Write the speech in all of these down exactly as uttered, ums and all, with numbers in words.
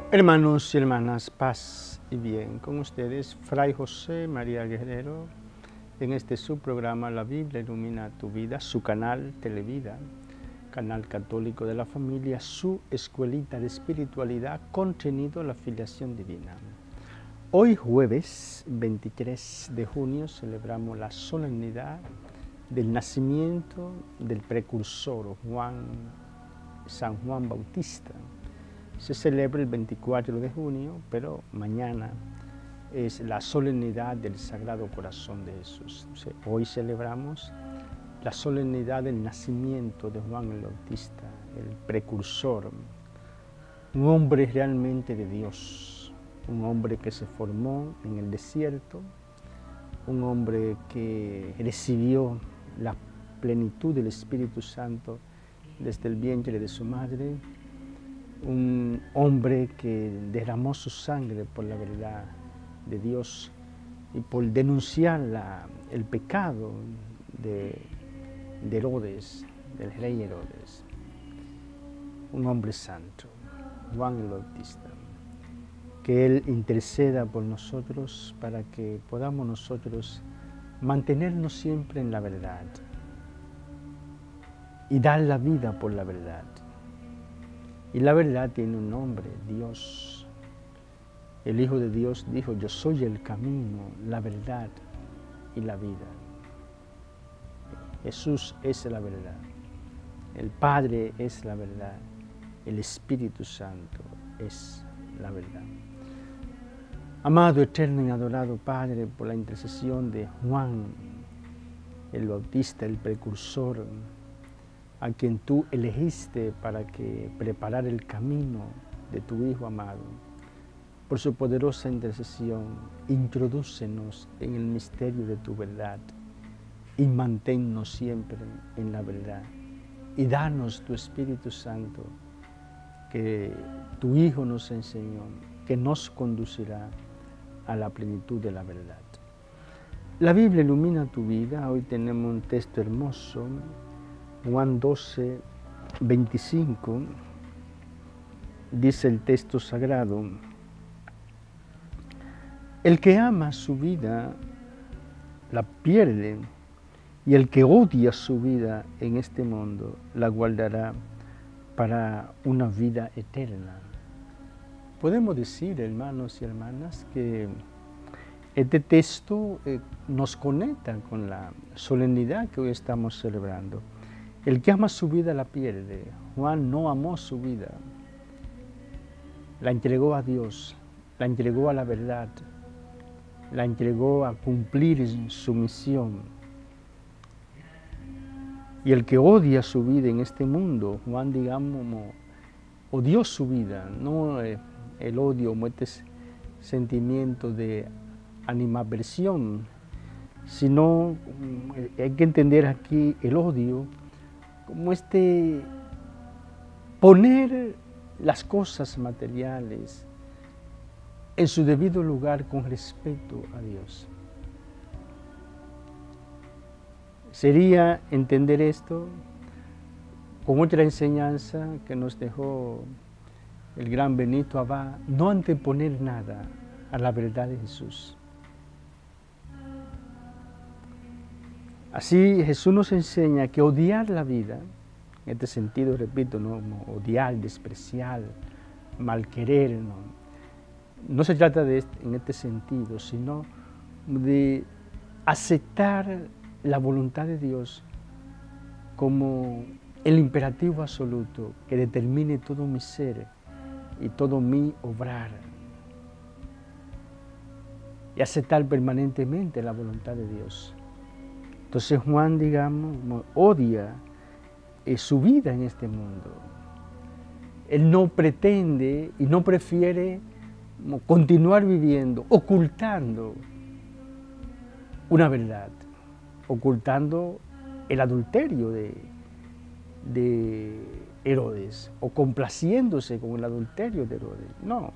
Hermanos y hermanas, paz y bien. Con ustedes, Fray José María Guerrero, en este subprograma La Biblia Ilumina Tu Vida, su canal Televida, canal católico de la familia, su escuelita de espiritualidad, contenido la filiación divina. Hoy jueves veintitrés de junio celebramos la solemnidad del nacimiento del precursor Juan, San Juan Bautista. Se celebra el veinticuatro de junio, pero mañana es la solemnidad del Sagrado Corazón de Jesús. Hoy celebramos la solemnidad del nacimiento de Juan el Bautista, el precursor, un hombre realmente de Dios, un hombre que se formó en el desierto, un hombre que recibió la plenitud del Espíritu Santo desde el vientre de su madre, un hombre que derramó su sangre por la verdad de Dios y por denunciar la, el pecado de, de Herodes, del rey Herodes. Un hombre santo, Juan el Bautista. Que Él interceda por nosotros para que podamos nosotros mantenernos siempre en la verdad y dar la vida por la verdad. Y la verdad tiene un nombre, Dios. El Hijo de Dios dijo, yo soy el camino, la verdad y la vida. Jesús es la verdad. El Padre es la verdad. El Espíritu Santo es la verdad. Amado, eterno y adorado Padre, por la intercesión de Juan el Bautista, el precursor, a quien tú elegiste para que preparara el camino de tu Hijo amado. Por su poderosa intercesión, introdúcenos en el misterio de tu verdad y manténnos siempre en la verdad. Y danos tu Espíritu Santo, que tu Hijo nos enseñó, que nos conducirá a la plenitud de la verdad. La Biblia ilumina tu vida. Hoy tenemos un texto hermoso, Juan doce, veinticinco, dice el texto sagrado, el que ama su vida la pierde, y el que odia su vida en este mundo la guardará para una vida eterna. Podemos decir, hermanos y hermanas, que este texto eh, nos conecta con la solemnidad que hoy estamos celebrando. El que ama su vida la pierde. Juan no amó su vida, la entregó a Dios, la entregó a la verdad, la entregó a cumplir su misión. Y el que odia su vida en este mundo, Juan, digamos, odió su vida, no el odio como este sentimiento de animadversión, sino hay que entender aquí el odio como este poner las cosas materiales en su debido lugar con respeto a Dios. Sería entender esto con otra enseñanza que nos dejó el gran Benito Abad, no anteponer nada a la verdad de Jesús. Así Jesús nos enseña que odiar la vida, en este sentido, repito, no odiar, despreciar, malquerer, no, no se trata de este, en este sentido, sino de aceptar la voluntad de Dios como el imperativo absoluto que determine todo mi ser y todo mi obrar. Y aceptar permanentemente la voluntad de Dios. Entonces Juan, digamos, odia eh, su vida en este mundo. Él no pretende y no prefiere continuar viviendo, ocultando una verdad, ocultando el adulterio de, de Herodes o complaciéndose con el adulterio de Herodes. No,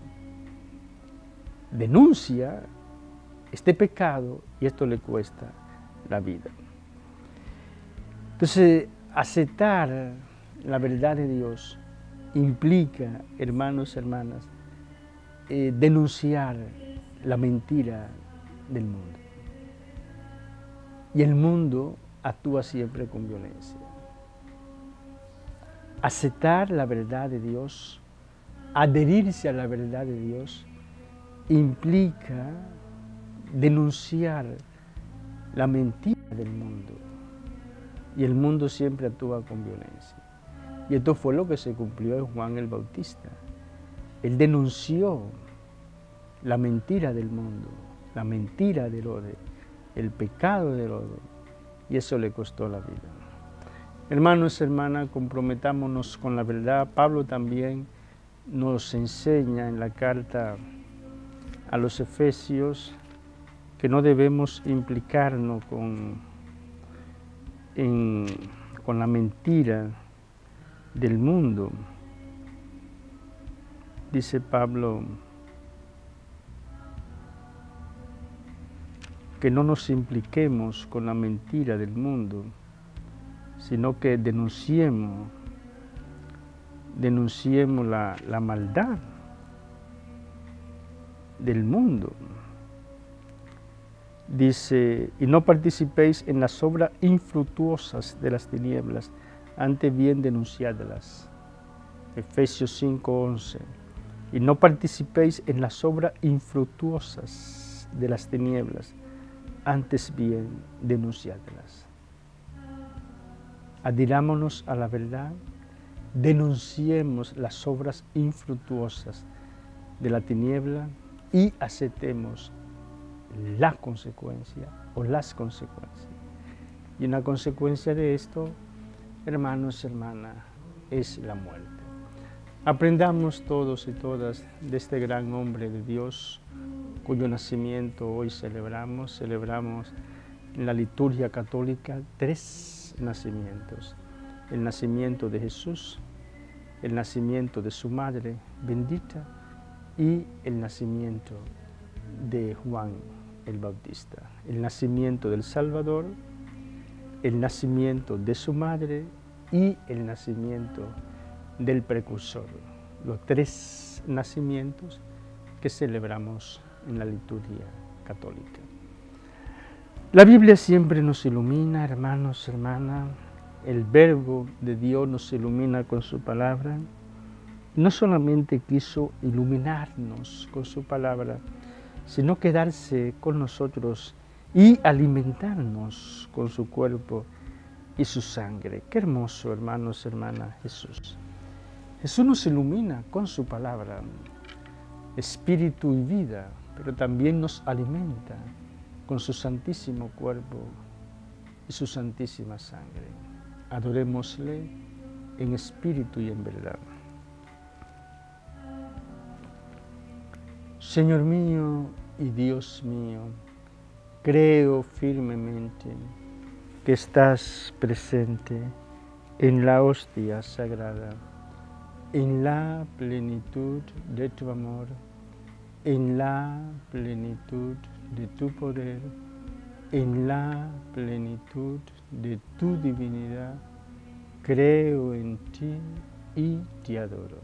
denuncia este pecado y esto le cuesta la vida. Entonces, aceptar la verdad de Dios implica, hermanos y hermanas, eh, denunciar la mentira del mundo. Y el mundo actúa siempre con violencia. Aceptar la verdad de Dios, adherirse a la verdad de Dios, implica denunciar la mentira del mundo. Y el mundo siempre actúa con violencia. Y esto fue lo que se cumplió en Juan el Bautista. Él denunció la mentira del mundo, la mentira de Herodes, el pecado de Herodes, y eso le costó la vida. Hermanos y hermanas, comprometámonos con la verdad. Pablo también nos enseña en la carta a los Efesios que no debemos implicarnos con, en, con la mentira del mundo. Dice Pablo que no nos impliquemos con la mentira del mundo, sino que denunciemos, denunciemos la, la maldad del mundo. Dice, y no participéis en las obras infructuosas de las tinieblas, antes bien denunciadlas. Efesios cinco once. Y no participéis en las obras infructuosas de las tinieblas, antes bien denunciadlas. Adhirámonos a la verdad, denunciemos las obras infructuosas de la tiniebla y aceptemos la consecuencia o las consecuencias. Y una consecuencia de esto, hermanos y hermanas, es la muerte. Aprendamos todos y todas de este gran hombre de Dios, cuyo nacimiento hoy celebramos. Celebramos en la liturgia católica tres nacimientos. El nacimiento de Jesús, el nacimiento de su madre bendita y el nacimiento de Juan el Bautista. El nacimiento del Salvador, el nacimiento de su madre y el nacimiento del precursor. Los tres nacimientos que celebramos en la liturgia católica. La Biblia siempre nos ilumina, hermanos, hermanas. El Verbo de Dios nos ilumina con su palabra. No solamente quiso iluminarnos con su palabra, sino quedarse con nosotros y alimentarnos con su cuerpo y su sangre. Qué hermoso, hermanos, hermanas, Jesús. Jesús nos ilumina con su palabra, espíritu y vida, pero también nos alimenta con su santísimo cuerpo y su santísima sangre. Adorémosle en espíritu y en verdad. Señor mío y Dios mío, creo firmemente que estás presente en la hostia sagrada, en la plenitud de tu amor, en la plenitud de tu poder, en la plenitud de tu divinidad. Creo en ti y te adoro.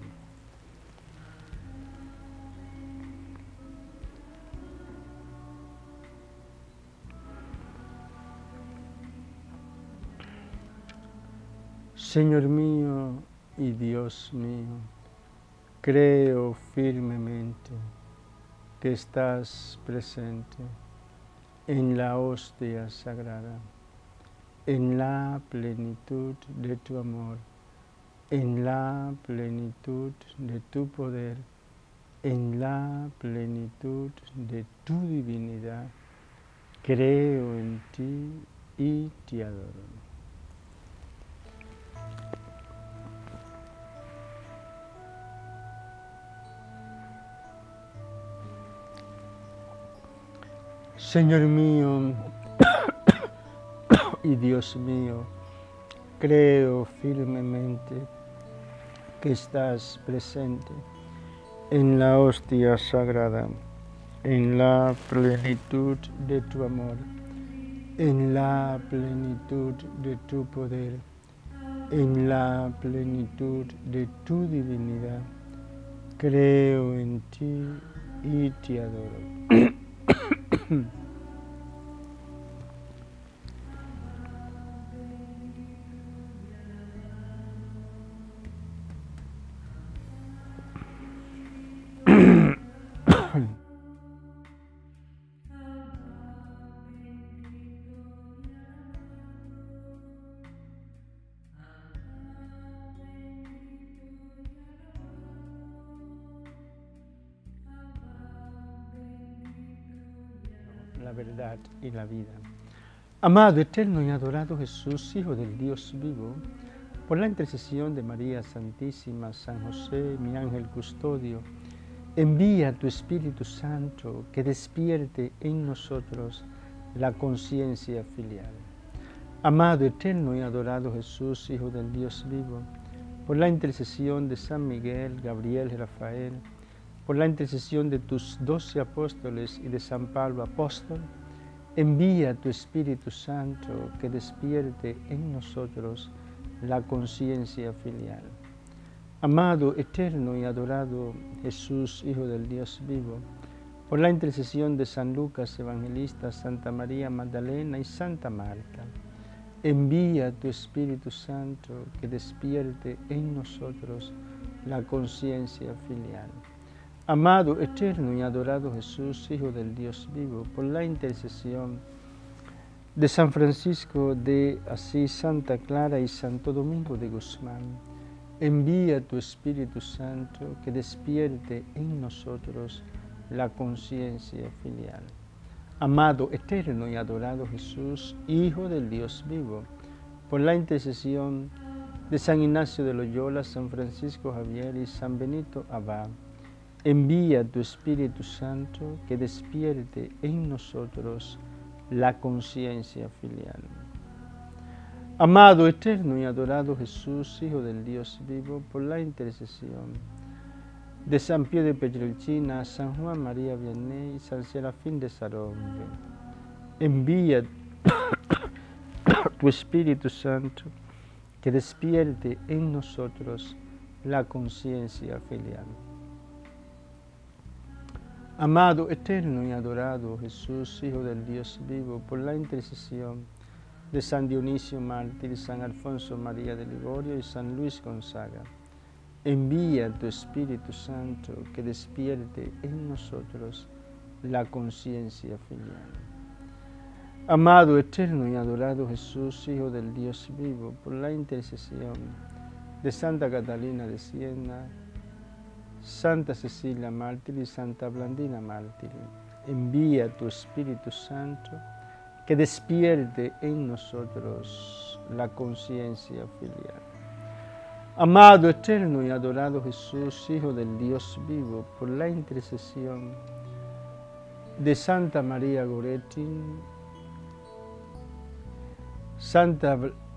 Señor mío y Dios mío, creo firmemente que estás presente en la hostia sagrada, en la plenitud de tu amor, en la plenitud de tu poder, en la plenitud de tu divinidad. Creo en ti y te adoro. Señor mío y Dios mío, creo firmemente que estás presente en la hostia sagrada, en la plenitud de tu amor, en la plenitud de tu poder, en la plenitud de tu divinidad. Creo en ti y te adoro. La verdad y la vida. Amado, eterno y adorado Jesús, Hijo del Dios vivo, por la intercesión de María Santísima, San José, mi ángel custodio, envía tu Espíritu Santo que despierte en nosotros la conciencia filial. Amado, eterno y adorado Jesús, Hijo del Dios vivo, por la intercesión de San Miguel, Gabriel y Rafael, por la intercesión de tus doce apóstoles y de San Pablo apóstol, envía tu Espíritu Santo que despierte en nosotros la conciencia filial. Amado, eterno y adorado Jesús, Hijo del Dios vivo, por la intercesión de San Lucas Evangelista, Santa María Magdalena y Santa Marta, envía tu Espíritu Santo que despierte en nosotros la conciencia filial. Amado, eterno y adorado Jesús, Hijo del Dios vivo, por la intercesión de San Francisco de Asís, Santa Clara y Santo Domingo de Guzmán, envía tu Espíritu Santo que despierte en nosotros la conciencia filial. Amado, eterno y adorado Jesús, Hijo del Dios vivo, por la intercesión de San Ignacio de Loyola, San Francisco Javier y San Benito Abad, envía tu Espíritu Santo que despierte en nosotros la conciencia filial. Amado, eterno y adorado Jesús, Hijo del Dios vivo, por la intercesión de San Pío de Petrelcina, San Juan María Vianney y San Serafín de Sarombe, envía tu Espíritu Santo que despierte en nosotros la conciencia filial. Amado, eterno y adorado Jesús, Hijo del Dios vivo, por la intercesión de San Dionisio Mártir, San Alfonso María de Ligorio y San Luis Gonzaga, envía tu Espíritu Santo que despierte en nosotros la conciencia filial. Amado, eterno y adorado Jesús, Hijo del Dios vivo, por la intercesión de Santa Catalina de Siena, Santa Cecilia Mártir y Santa Blandina Mártir, envía tu Espíritu Santo que despierte en nosotros la conciencia filial. Amado, eterno y adorado Jesús, Hijo del Dios vivo, por la intercesión de Santa María Goretti, Santa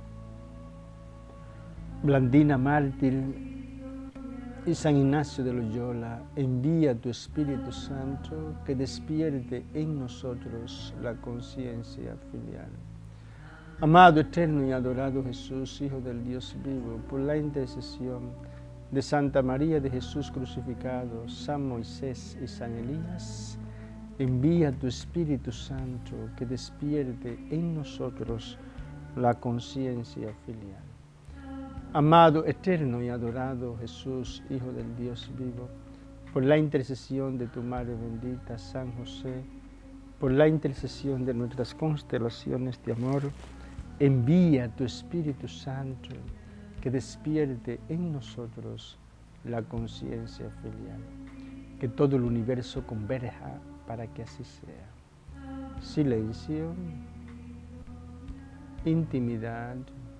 Blandina Mártir y San Ignacio de Loyola, envía tu Espíritu Santo que despierte en nosotros la conciencia filial. Amado, eterno y adorado Jesús, Hijo del Dios vivo, por la intercesión de Santa María de Jesús crucificado, San Moisés y San Elías, envía tu Espíritu Santo que despierte en nosotros la conciencia filial. Amado, eterno y adorado Jesús, Hijo del Dios vivo, por la intercesión de tu Madre bendita, San José, por la intercesión de nuestras constelaciones de amor, envía tu Espíritu Santo que despierte en nosotros la conciencia filial. Que todo el universo converja para que así sea. Silencio, intimidad,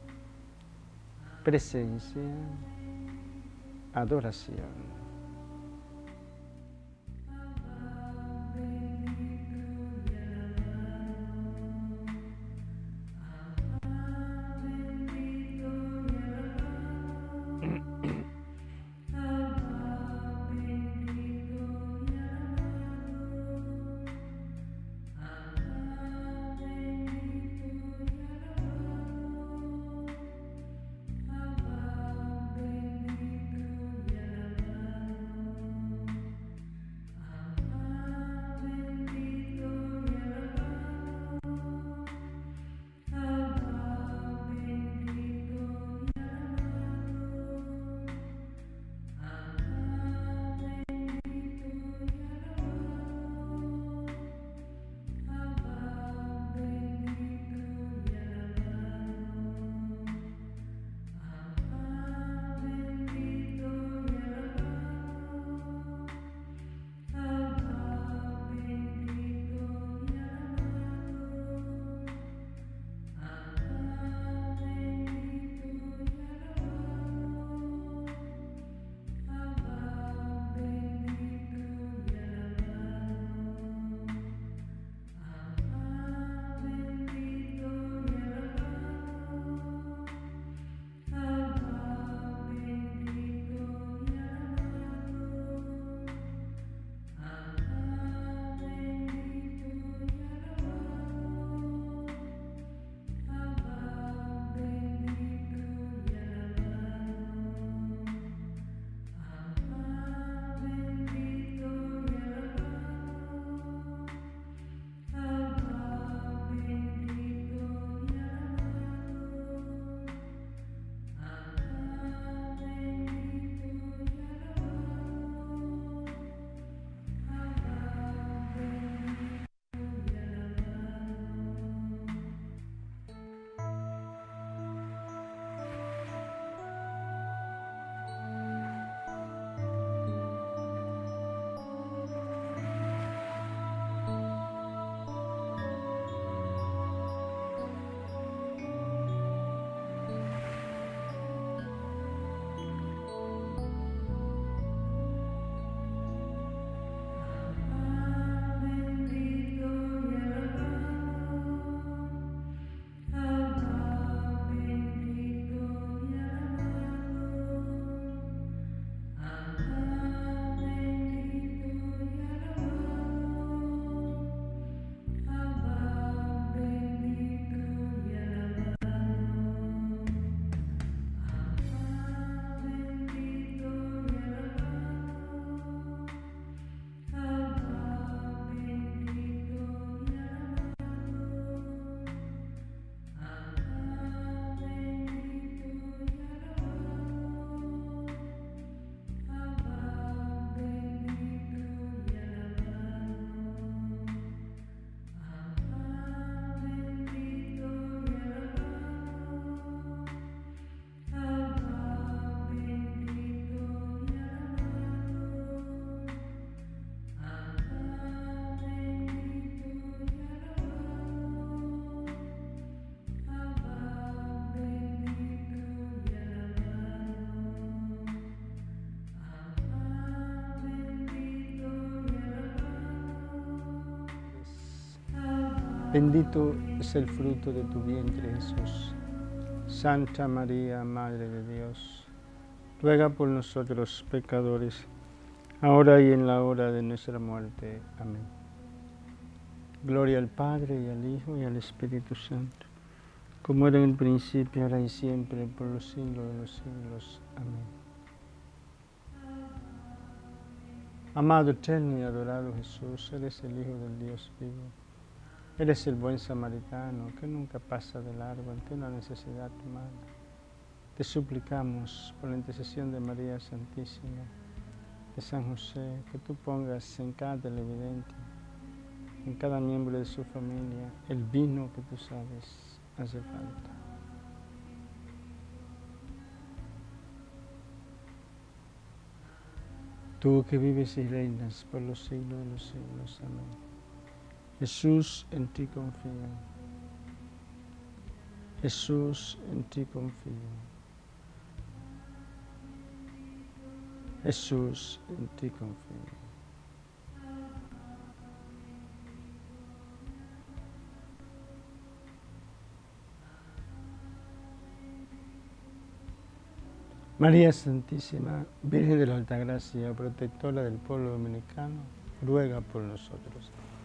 presencia, adoración. Bendito es el fruto de tu vientre, Jesús. Santa María, Madre de Dios, ruega por nosotros los pecadores, ahora y en la hora de nuestra muerte. Amén. Gloria al Padre, y al Hijo, y al Espíritu Santo, como era en el principio, ahora y siempre, por los siglos de los siglos. Amén. Amado, eterno y adorado Jesús, eres el Hijo del Dios vivo. Eres el buen samaritano que nunca pasa de largo ante una necesidad humana. Te suplicamos, por la intercesión de María Santísima, de San José, que tú pongas en cada televidente, en cada miembro de su familia, el vino que tú sabes hace falta. Tú que vives y reinas por los siglos de los siglos. Amén. Jesús, en ti confío. Jesús, en ti confío. Jesús, en ti confío. María Santísima, Virgen de la Altagracia, protectora del pueblo dominicano, ruega por nosotros.